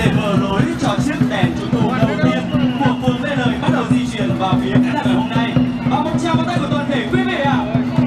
để mở lối cho chiếc đèn trung thu đầu tiên của phường Lê Lợi bắt đầu di chuyển vào phía khán đài ngày hôm nay. Và một tràng pháo tay của toàn thể quý vị ạ.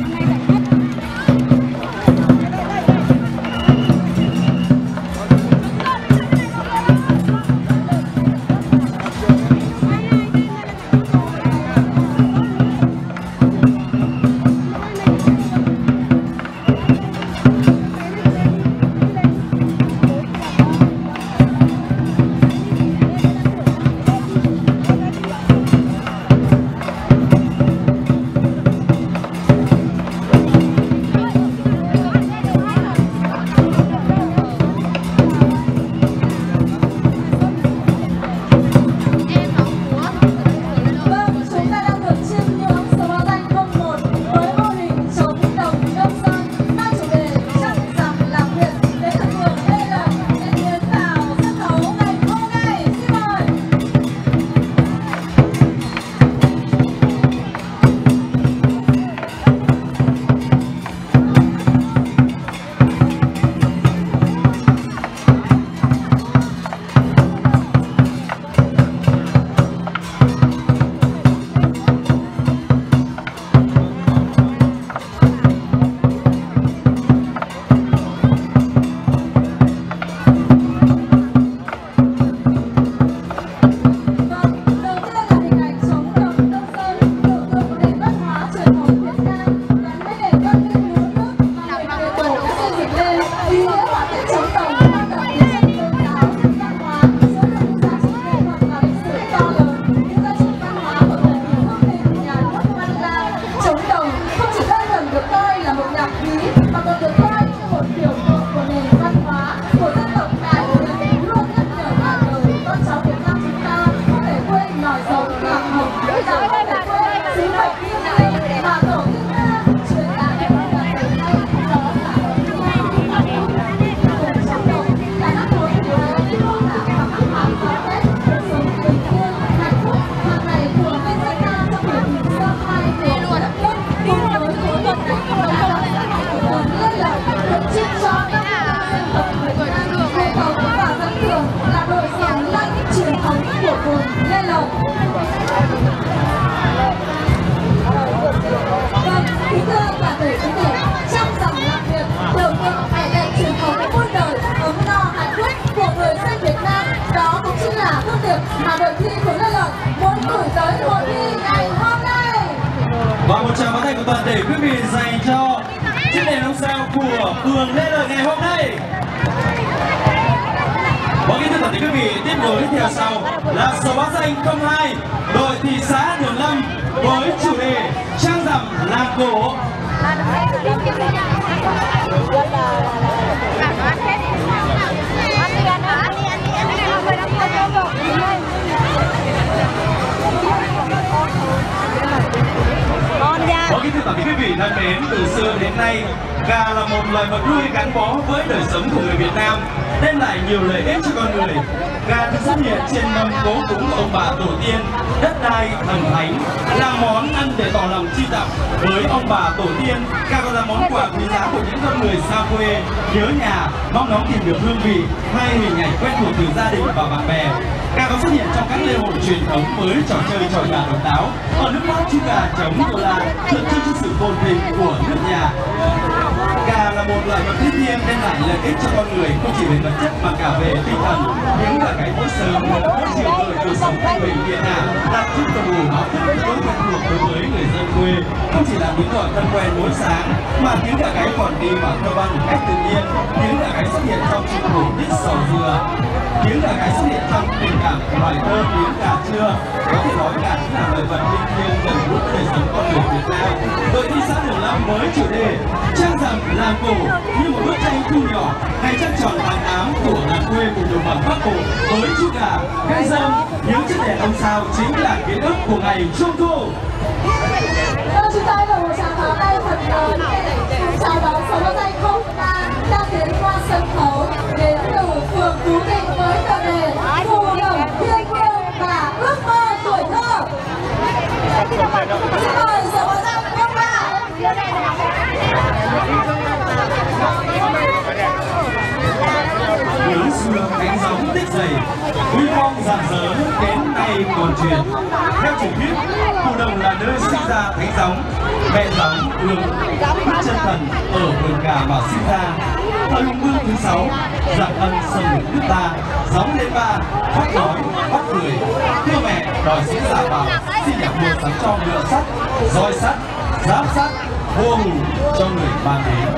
Và một tràng pháo tay của toàn thể quý vị dành cho chiếc đèn ông sao của phường Lê Lợi ngày hôm nay. Và kính thưa toàn thể quý vị, tiếp nối theo sau là số báo danh 02 đội thị xã Đường Lâm với chủ đề trang rằm làng cổ. Có kính thưa toàn thể quý vị thân mến, từ xưa đến nay, gà là một loài vật nuôi gắn bó với đời sống của người Việt Nam, đem lại nhiều lợi ích cho con người. Gà được xuất hiện trên mâm cỗ cúng ông bà tổ tiên, đất đai thần thánh, là món ăn để tỏ lòng tri tặng với ông bà tổ tiên. Gà còn là món quà quý giá của những con người xa quê nhớ nhà, mong ngóng tìm được hương vị hay hình ảnh quen thuộc từ gia đình và bạn bè. Gà còn xuất hiện trong các lễ hội truyền thống với trò chơi trọi gà độc đáo. Ở nước Pháp, chú gà chống đô la tượng trưng cho sự phồn vinh của nước nhà. Gà là một loài vật thiên nhiên đem lại lợi ích cho con người không chỉ về vật chất mà cả về tinh thần. Những gà gáy mỗi sớm mỗi chiều đời cuộc sống thanh bình yên ả đặt chút tầm đủ báo thức tối quen thuộc đối với người dân quê. Không chỉ là tiếng gọi thân quen mỗi sáng mà tiếng gà gáy còn đi vào thơ văn một cách tự nhiên. Tiếng gà gáy xuất hiện trong chuyên mục Đích Sầu Dừa. Tiếng gà gáy xuất hiện trong tình cảm bài thơ Tiếng Gà Trưa. Có thể nói gà chính là loài vật linh thiêng gần gũi với đời sống con người Việt Nam. Đội thị xã Đường Lâm với chủ đề trang rằm làng cổ như một bức tranh thu nhỏ ngày trăng tròn tháng 8 của làng quê của đồng bằng Bắc Bộ với chú gà, cây dơm, những chiếc đèn ông sao chính là ký ức của ngày Trung thu. Chúng ta có một tràng pháo tay thật lớn để chào đón số báo danh 03 đang tiến qua sân khấu đến từ phường Phú Định với tựa đề Phù đồng thiên nhiên và ước mơ tuổi thơ. Xin mời số báo danh 03. Nhớ xưa cánh gióng tích dày uy phong rạng rỡ đến nay còn truyền. Theo truyền thuyết, Phù Đồng là nơi sinh ra Thánh Gióng, mẹ Gióng được Đức Chân Thần ở vườn Cà mà sinh ra. Thời Hùng Vương thứ 6, giặc ân xâm lược nước ta, Gióng lên ba, bắt đói, bắt người, thưa mẹ đòi sĩ giả vào, xin nhạc mua sắm cho ngựa sắt, roi sắt, giáp sắt, vua hùng cho người ban đến.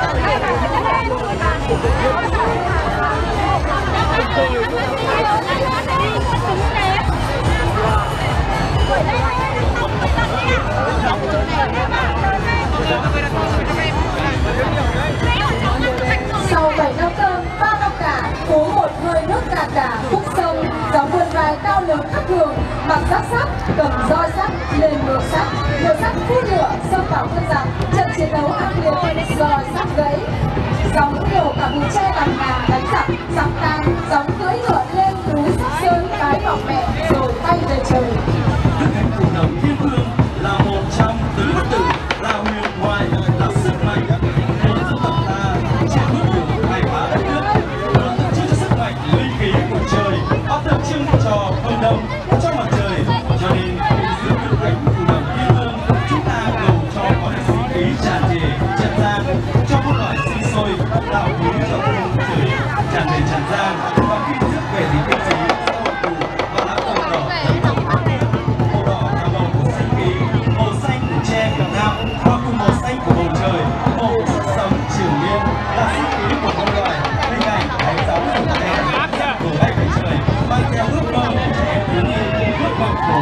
Sau 7 năm cơm, 3 năm cả, uống một hơi nước cạn cả khúc sông, dòng vườn vài cao lớn khắc thường, mặc giáp sắt, cầm roi sắt, lên ngựa sắt phu lửa xông vào quân giặc, trận chiến đấu ác liệt, roi sắt gãy, Gióng nhiều cả bùi tre làm ngà đánh giặc, giặc tan, Gióng cưỡi ngựa lên núi Sóc Sơn cái vọng mẹ rồi bay về trời. Đức Thánh Phù Đồng Thiên Vương là một trong tứ bất tử, là huyền thoại, là sức mạnh của dân tộc ta trên bước đường khai phá đất nước, là tượng trưng cho sức mạnh linh khí của trời, tượng trưng cho phương Đông trong mặt trời. Cho nên giữa Đức Thánh Phù Đồng Thiên Vương, chúng ta cầu cho có được sinh khí tràn trề, tràn gian, cho muôn loài sinh sôi, tạo hướng cho phương trời tràn trề tràn gian, và khi rước về thì cái gì xã hội tù và lá cờ đỏ màu đỏ là màu của sinh khí, màu xanh của tre Việt Nam và cùng màu xanh của bầu trời, màu sức sống triều miên là sinh khí của con loài. Hình ảnh Thánh Gióng của đèn đổ bay về trời, mang theo ước mơ của trẻ em thiếu nhi, ước vọng của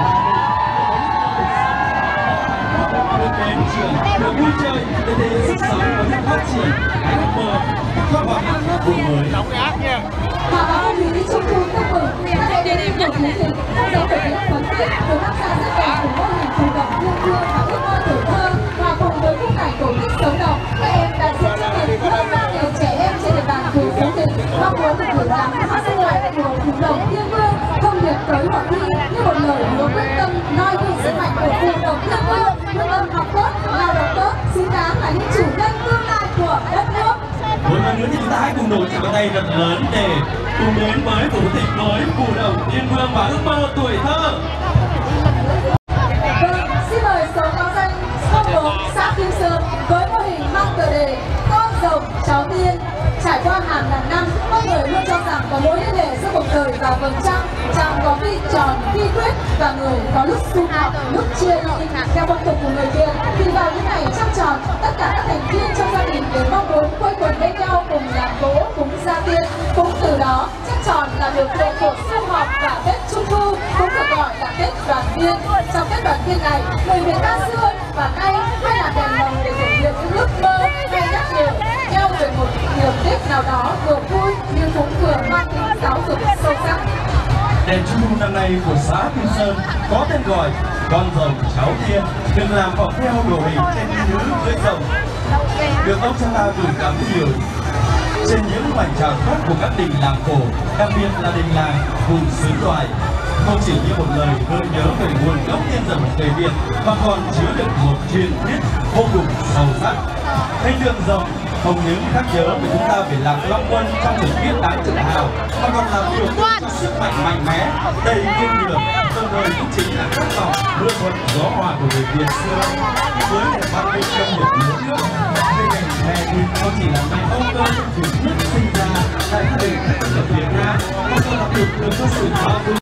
được đến trường, được vui chơi, để thể hiện sức sống và được phát triển cái ước mơ khát vọng của mới. Mà báo Thúy Trung Thu chúc mừng các em đến của thú dịch, dấu thể hiện phấn khích của tác giả rất đẹp của mô hình Phù Đồng Thiên Vương và ước mơ tuổi thơ, và cùng với khung cảnh cổ tích sống động, các em đã diễn chương trình hơn 3.000 trẻ em trên địa bàn phường Phú Thịnh mong muốn được gửi gắm sức mạnh của Phù Đồng Thiên Vương, thông điệp tới hội thi như một lời hứa quyết tâm noi gương sức mạnh của Phù Đồng Thiên Vương, quyết tâm học tốt, lao động tốt, xứng đáng là những chủ nhân tương lai của đất nước. Một lần nữa thì chúng ta hãy cùng nổi tràng tay thật lớn để cùng đến với Phù Thịnh với Phù Đồng Thiên Vương và ước mơ tuổi thơ. Vâng, xin mời số báo danh 04 xã Kim Sơn với mô hình mang tựa đề Con rồng cháu tiên. Trải qua hàng ngàn năm, con người luôn cho rằng có mối liên hệ giữa bầu trời và vầng trăng. Trăng có vi tròn, vi quyết và người có lúc sum họp, lúc chia ly. Theo phong tục của người Việt, thì vào những ngày trăng tròn, tất cả các thành viên trong gia đình đều mong muốn quây quần bên nhau cùng làm cỗ, cúng gia tiên. Cũng từ đó, trăng tròn là biểu tượng của sum họp và Tết Trung Thu, cũng được gọi là Tết đoàn viên. Trong Tết đoàn viên này, người Việt ta xưa và nay hay là đèn lồng để thể hiện những ước mơ hay nhắc nhở nhau về một niềm đích nào đó vừa vui như cũng vừa mang tính giáo dục sâu sắc. Đèn Trung thu năm nay của xã Kim Sơn có tên gọi Con rồng cháu tiên, được làm bằng theo đồ hình trên nữ lưỡi rồng, được ông cha ta gửi gắm nhiều trên những mảnh tràng khác của các đình làng cổ, đặc biệt là đình làng vùng xứ Đoài. Không chỉ như một lời gợi nhớ về nguồn gốc tiên dòng người Việt, mà còn chứa đựng một truyền thuyết vô cùng sâu sắc. Hình tượng rồng không những nhắc nhớ về chúng ta về Lạc Long Quân trong truyền thuyết đáng tự hào, mà còn là biểu tượng cho sức mạnh mạnh mẽ, đầy kiên cường, đồng thời cũng chính là khát vọng mưa thuận gió hòa của người Việt xưa. Với một văn minh công nghiệp lớn nước, hình ảnh hè thì không chỉ là ngày âu cơ trong truyền thuyết sinh ra tại gia đình các dân tộc Việt Nam, mà còn là biểu tượng cho sự bao dung,